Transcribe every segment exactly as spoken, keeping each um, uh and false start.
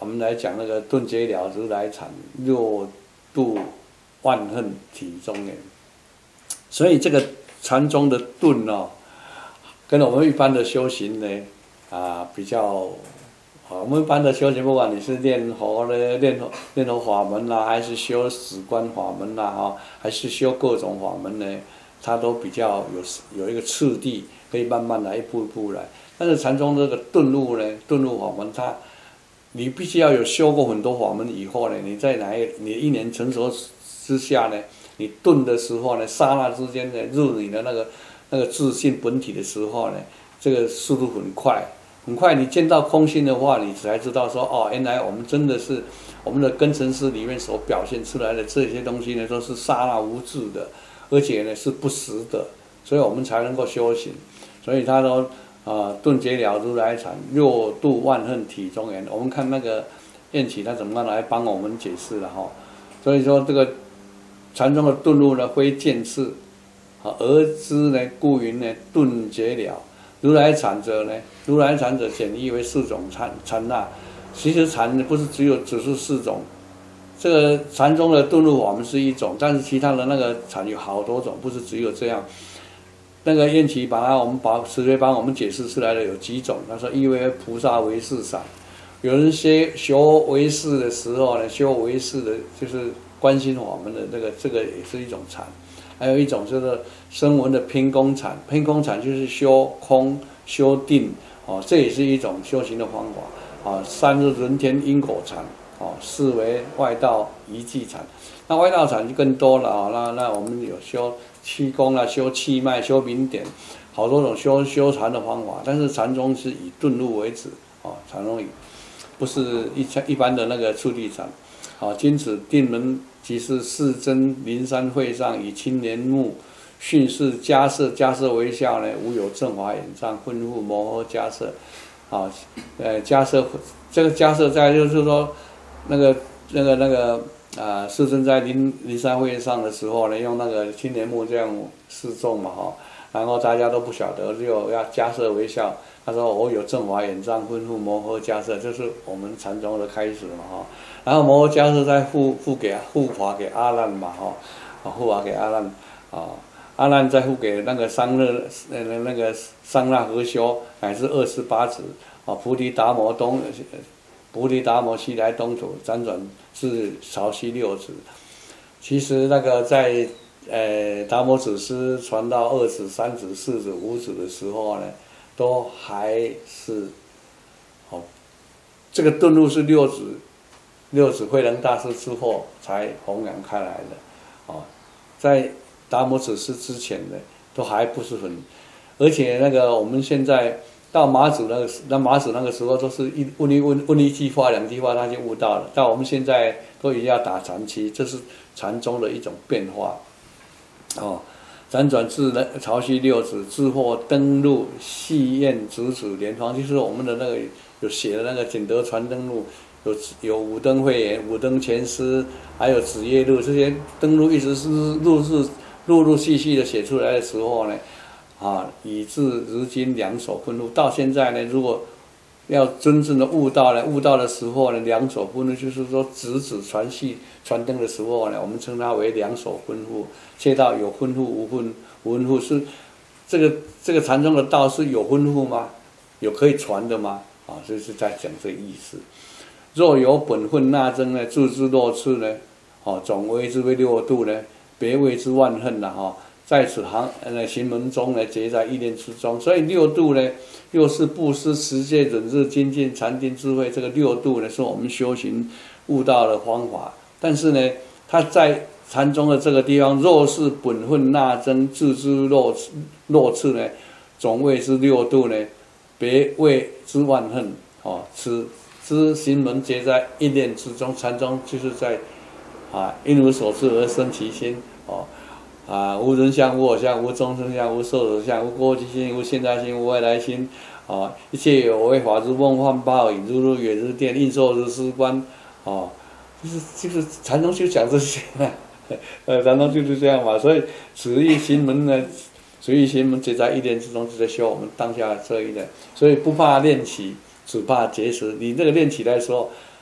我们来讲那个顿觉了如来禅，六度万恨体中人。所以这个禅中的顿哦，跟我们一般的修行呢，啊比较。我们一般的修行，不管你是念佛呢、念佛念佛法门啦，还是修止观法门啦，哈，还是修各种法门呢，它都比较有有一个次第，可以慢慢来，一步一步来。但是禅宗这个顿悟呢，顿悟法门，它你必须要有修过很多法门以后呢，你在哪一你一年成熟之下呢，你顿的时候呢，刹那之间呢，入你的那个那个自信本体的时候呢，这个速度很快。很快，你见到空性的话，你才知道说，哦，原来我们真的是我们的根尘师里面所表现出来的这些东西呢，都是刹那无质的，而且呢是不实的，所以我们才能够修行。所以他说，啊、呃，顿觉了如来禅，六度万恨体中人。我们看那个晏启他怎么来帮我们解释了哈。所以说这个禅中的顿悟呢，非见次，啊，而知呢，故云呢顿觉了。如来禅者呢？如来禅者简译为四种禅禅那，其实禅不是只有只是四种，这个禅中的顿悟法门是一种，但是其他的那个禅有好多种，不是只有这样。那个晏启把它我们把慈悲帮我们解释出来的有几种，他说一为菩萨唯识禅，有人修修唯识的时候呢，修唯识的就是观心法门的这个这个也是一种禅。还有一种就是声闻的偏空禅，偏空禅就是修空、修定，哦，这也是一种修行的方法。啊，三是人天因果禅，哦，四为外道一寂禅。那外道禅就更多了啊、哦，那那我们有修气功啦，修气脉、修明点，好多种修修禅的方法。但是禅宗是以顿悟为止，哦，禅宗以不是一一般的那个初地禅。好，今此定门即是世尊灵山会上以青莲目训示迦摄，迦摄微笑呢，无有正法眼障，吩咐摩诃迦摄。啊，呃，迦摄这个迦摄在就是说，那个那个那个啊、呃，世尊在灵灵山会上的时候呢，用那个青莲目这样示众嘛哈，然后大家都不晓得，就要迦摄微笑。他说：“我有正法眼障，吩咐摩诃迦摄，这是我们禅宗的开始嘛哈。然后摩诃迦摄再护护给护法给阿难嘛哈，啊护法给阿难啊，阿难再护给那个桑那那那个桑那合修乃至二十八子啊，菩提达摩东菩提达摩西来东土，辗转至潮汐六子。其实那个在呃达摩祖师传到二子、三子、四子、五子的时候呢。”都还是，哦，这个顿悟是六祖，六祖慧能大师之后才弘扬开来的，哦，在达摩祖师之前的都还不是很，而且那个我们现在到马祖那个，那马祖那个时候都是一问一问问一句话两句话他就悟到了，到我们现在都已经要打禅期，这是禅宗的一种变化，哦。辗转至潮汐六子，之后登陆细燕直指莲方，就是我们的那个有写的那个《景德传灯录》，有有五灯慧眼、五灯全师，还有紫叶录，这些灯录一直是陆是陆陆续续的写出来的时候呢，啊，以至如今两手分入，到现在呢，如果要真正的悟道呢，悟道的时候呢，两手分入就是说直指传系传灯的时候呢，我们称它为两手分入。切到有分户无分无分户是这个这个禅宗的道是有分户吗？有可以传的吗？啊，这是在讲这个意思。若有本分纳增呢，自之若次呢，哦，总谓之为六度呢，别谓之万恨呐，哈。在此行呃行门中呢，结在一念之中。所以六度呢，又是布施、持戒、忍辱、精进、禅定、智慧，这个六度呢，是我们修行悟道的方法。但是呢，它在禅宗的这个地方，若是本分纳增，自之若若次呢，总谓之六度呢，别谓之万恨。哦，此之行门皆在一念之中。禅宗就是在啊，因无所知而生其心。哦，啊，无人相、无我相、无众生相、无寿者相、无过去心、无现在心、无未来心。啊，一切有为法如梦幻泡影，如如月如电，应受如是观。哦，就是就是禅宗就讲这些。呃，禅宗就是这样嘛，所以此一行门呢，此一行门皆在一念之中，就在修我们当下这一念，所以不怕练起，只怕结识。你这个练起来的时候，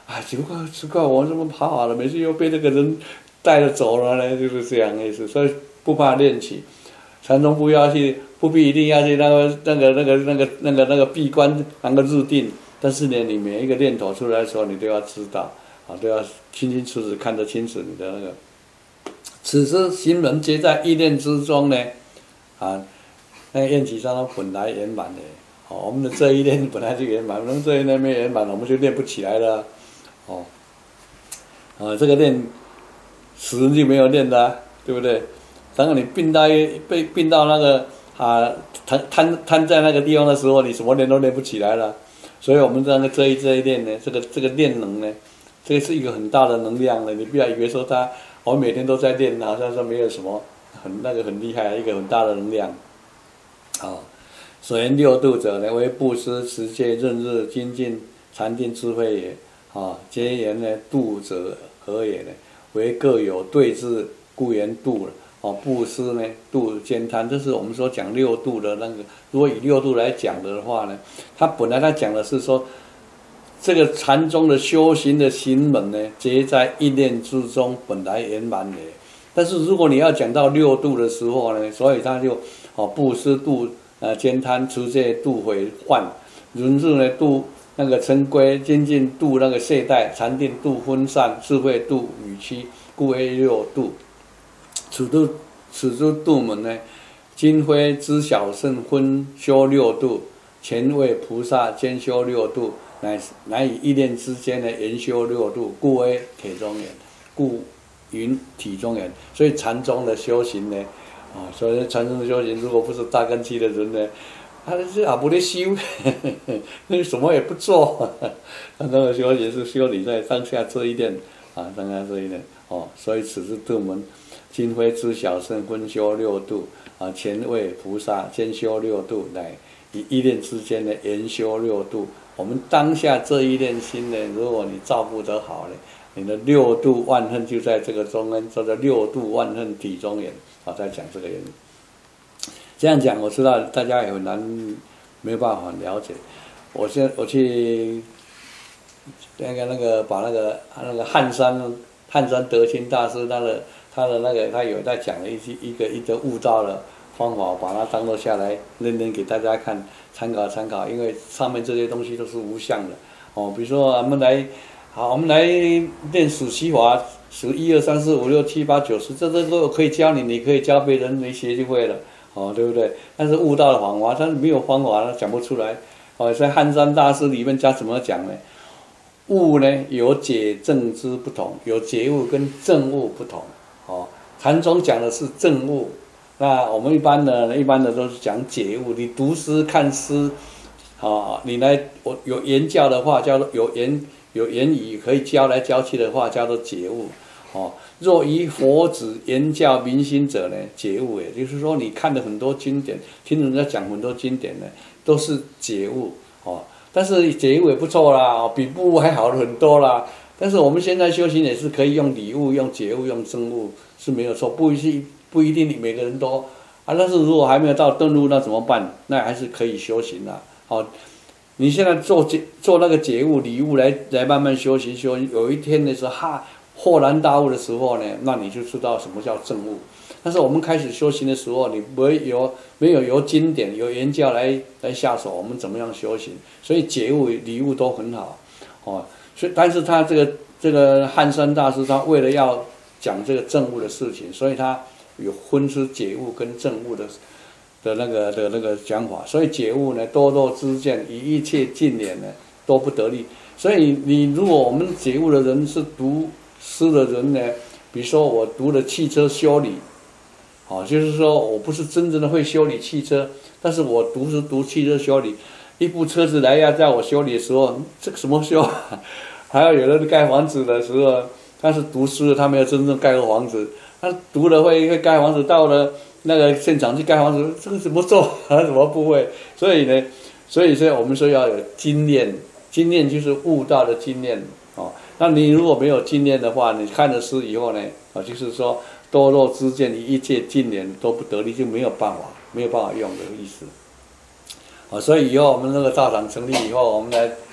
啊，奇怪奇怪，我怎么跑好了，每次又被那个人带着走了呢？就是这样的意思，所以不怕练起。禅宗不要去，不必一定要去那个那个那个那个那个那个闭关那个入定，但是呢，你每一个念头出来的时候，你都要知道，啊，都要清清楚楚看得清楚你的那个。此时行门皆在意念之中呢，啊，那个愿起上它本来圆满的，哦，我们的这一念本来就圆满，我们这一念没圆满，我们就练不起来了，哦，啊，这个练死就没有练的、啊，对不对？当你病到被病到那个啊瘫瘫瘫在那个地方的时候，你什么练都练不起来了。所以我们这个这一这一练呢，这个这个练能呢，这个是一个很大的能量呢。你不要以为说他我每天都在练，好像说没有什么很那个很厉害，一个很大的能量。啊、哦，所言六度者呢，为布施、持戒、任日、精进、禅定、智慧也。啊、哦，皆言呢度者何也呢？为各有对治，故言度了。哦，布施呢，度兼贪，这是我们说讲六度的那个。如果以六度来讲的话呢，它本来它讲的是说，这个禅宗的修行的行门呢，皆在一念之中，本来圆满也。但是如果你要讲到六度的时候呢，所以它就哦，布施度呃兼贪，持戒度毁患，忍日呢度那个嗔恚，精进度那个懈怠，禅定度分散，智慧度语期，故为六度。此度此诸度门呢，今非知晓圣分修六度，前为菩萨兼修六度，乃乃以一念之间呢研修六度，故为体中言，故云体中言。所以禅宗的修行呢，啊，所以禅宗的修行，如果不是大根器的人呢，他是也不得修，那什么也不做。禅宗的修行是修你在当下这一念啊，当下这一念哦，所以此之度门。今非知晓圣分修六度啊，前为菩萨兼修六度，乃以一念之间的研修六度。我们当下这一念心呢，如果你照顾得好呢，你的六度万恨就在这个中间，叫做六度万恨体中言啊，在讲这个原因。这样讲，我知道大家也很难没有办法了解。我现我去那个那个把那个那个汉山汉山德清大师他的。他的那个，他有在讲了一些一个一个悟道的方法，把它当作下来认真给大家看，参考参考。因为上面这些东西都是无相的，哦，比如说我们来，好，我们来练数息法，数一二三四五六七八九十，这这都可以教你，你可以教别人，你学就会了，哦，对不对？但是悟道的方法，他没有方法，他讲不出来。哦，在汉山大师里面讲怎么讲呢？悟呢有解证之不同，有解悟跟证悟不同。哦，禅宗讲的是证悟，那我们一般的、一般的都是讲解悟。你读诗看诗，啊，你来我有言教的话，叫做有言有言语可以教来教去的话，叫做解悟。哦，若以佛子言教明心者呢，解悟也就是说，你看了很多经典，听人家讲很多经典呢，都是解悟。哦，但是解悟也不错啦，比不悟还好了很多啦。但是我们现在修行也是可以用理悟、用解悟、用证悟是没有错，不一不一定你每个人都啊。但是如果还没有到顿悟，那怎么办？那还是可以修行的。好、哦，你现在做解做那个解悟、理悟来来慢慢修行，修有一天的时候哈豁然大悟的时候呢，那你就知道什么叫证悟。但是我们开始修行的时候，你不会有没有由经典、由言教来来下手，我们怎么样修行？所以解悟、理悟都很好，哦。所以，但是他这个这个汉山大师，他为了要讲这个证悟的事情，所以他有分出解悟跟证悟的的那个的那个讲法。所以解悟呢，多多知见，以一切尽脸呢，都不得力。所以你如果我们解悟的人是读诗的人呢，比如说我读了汽车修理，哦，就是说我不是真正的会修理汽车，但是我读是读汽车修理。一部车子来要在我修理的时候，这个什么修？还有有人盖房子的时候，他是读书的，他没有真正盖过房子。他读了会会盖房子，到了那个现场去盖房子，这个怎么做？他怎么不会？所以呢，所以说我们说要有经验，经验就是悟道的经验哦。那你如果没有经验的话，你看了书以后呢，啊，就是说多若知见，一切尽脸都不得力，就没有办法，没有办法用的意思。啊，所以以后我们那个道场成立以后，我们来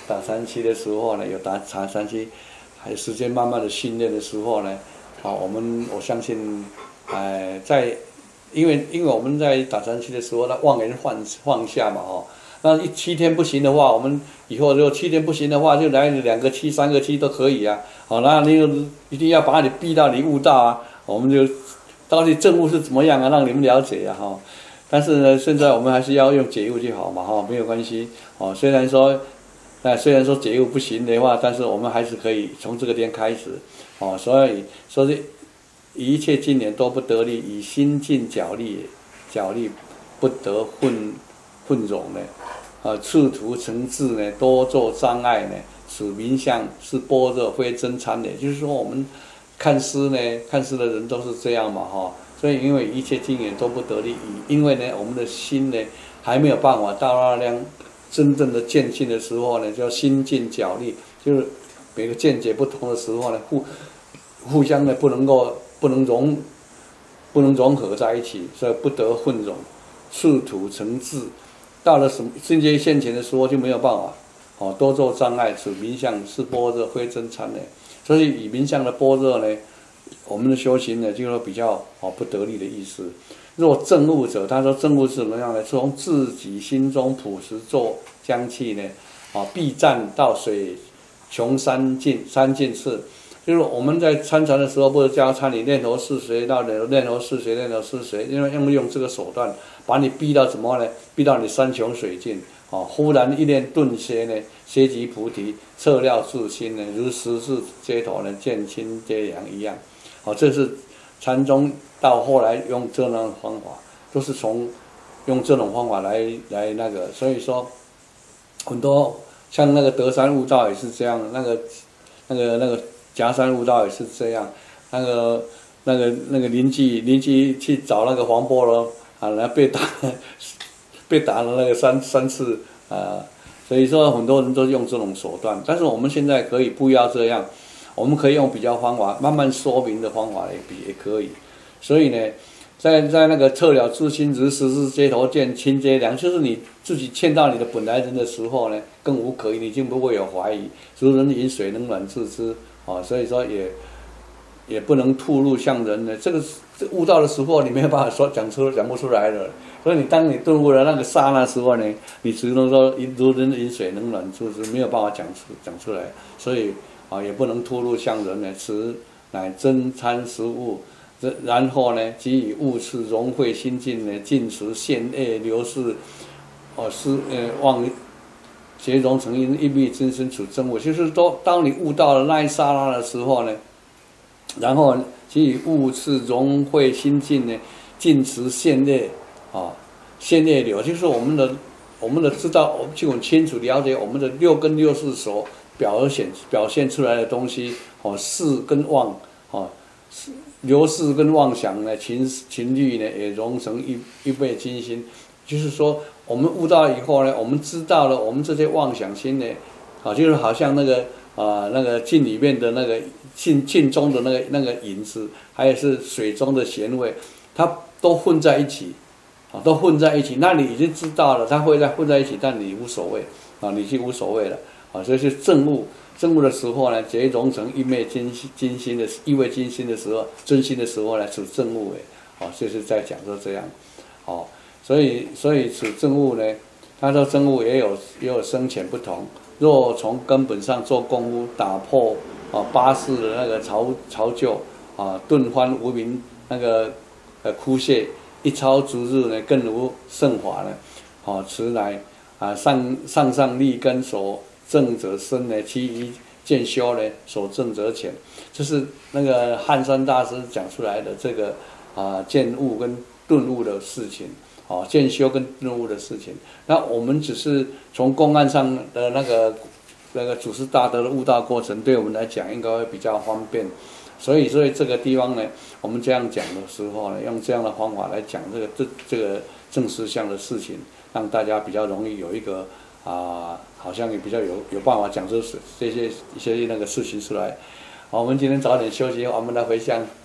打禅期的时候呢，有打打禅期，还有时间慢慢的训练的时候呢，好，我们我相信，哎，在，因为因为我们在打禅期的时候，那妄言放放下嘛，哦，那一七天不行的话，我们以后如果七天不行的话，就来两个七、三个七都可以啊，好，那你就一定要把你逼到你悟道啊，我们就到底证悟是怎么样啊，让你们了解啊，哈。但是呢，现在我们还是要用解悟就好嘛，哈，没有关系，哦，虽然说。那虽然说解悟不行的话，但是我们还是可以从这个点开始，哦，所以说是一切经年都不得力，以心境角力，角力不得混混容呢，啊，次途成智呢，多作障碍呢，此名相是般若非真参的，就是说我们看诗呢，看诗的人都是这样嘛，哈，所以因为一切经年都不得力，因为呢，我们的心呢还没有办法到那样。真正的见性的时候呢，叫心境角力，就是每个见解不同的时候呢，互互相呢不能够不能融不能融合在一起，所以不得混融，次途成智。到了什么境界现前的时候就没有办法，哦，多作障碍，此名相是般若非真参的。所以以名相的般若呢，我们的修行呢，就是比较哦不得力的意思。若证悟者，他说证悟是怎么样呢？从自己心中朴实做将气呢，啊，必战到水穷三尽，三尽次。就是我们在参禅的时候，不是教参你念头是谁，到念头是谁，念头是谁，因为用用这个手段，把你逼到什么呢？逼到你山穷水尽。哦，忽然一念顿歇呢，歇即菩提，彻了自心呢，如十字街头呢，见清皆凉一样。好，这是禅宗到后来用这样的方法，都是从用这种方法来来那个，所以说很多像那个德山悟道也是这样，那个那个那个夹山悟道也是这样，那个那个那个邻居邻居去找那个黄波罗啊，然后被打被打了那个三三次啊，所以说很多人都用这种手段，但是我们现在可以不要这样。我们可以用比较方法慢慢说明的方法也比也可以，所以呢，在在那个彻了自心如十字街头见清皆凉，就是你自己见到你的本来人的时候呢，更无可疑，你就不会有怀疑。如人饮水，冷暖自知啊，所以说也也不能吐露向人呢。这个这悟道的时候，你没有办法说讲出讲不出来的。所以你当你顿悟的那个刹那时候呢，你只能说如人饮水，冷暖自知，没有办法讲出讲出来，所以。啊，也不能吐露向人呢，此乃真参实悟。然后呢，即以悟次融会心境呢，尽持现业流逝，哦，是呃妄结融成因，一密真身处真悟。就是说，当你悟到了那一刹那的时候呢，然后即以悟次融会心境呢，尽持现业啊，现业流，就是我们的我们的知道，我们就很清楚了解我们的六根六识所。表现表现出来的东西，哦，事跟妄，哦，流逝跟妄想呢，情情欲呢，也融成一一倍精心。就是说，我们悟到以后呢，我们知道了，我们这些妄想心呢，啊，就是好像那个啊、呃、那个镜里面的那个镜镜中的那个那个影子，还有是水中的咸味，它都混在一起，啊，都混在一起。那你已经知道了，它会在混在一起，但你无所谓，啊，你就无所谓了。啊，所以是证悟，证悟的时候呢，结融成一昧精精心的意味精心的时候，真心的时候呢，此证悟哎，啊，就是在讲说这样，哦，所以所以此证悟呢，他说证悟也有也有深浅不同。若从根本上做功夫，打破啊八识的那个巢巢臼啊，顿翻无明那个呃枯屑，一超逐日呢，更无胜法呢，啊，此乃啊上上上利根所。正则深呢，其余渐修呢，所正则浅，这是那个汉山大师讲出来的这个啊见悟跟顿悟的事情，哦，渐修跟顿悟的事情。那我们只是从公案上的那个那个祖师大德的悟道过程，对我们来讲应该会比较方便。所以，所以这个地方呢，我们这样讲的时候呢，用这样的方法来讲这个这这个正思想的事情，让大家比较容易有一个。啊，好像也比较有有办法讲出这些一些那个事情出来。好，我们今天早点休息，我们来回向。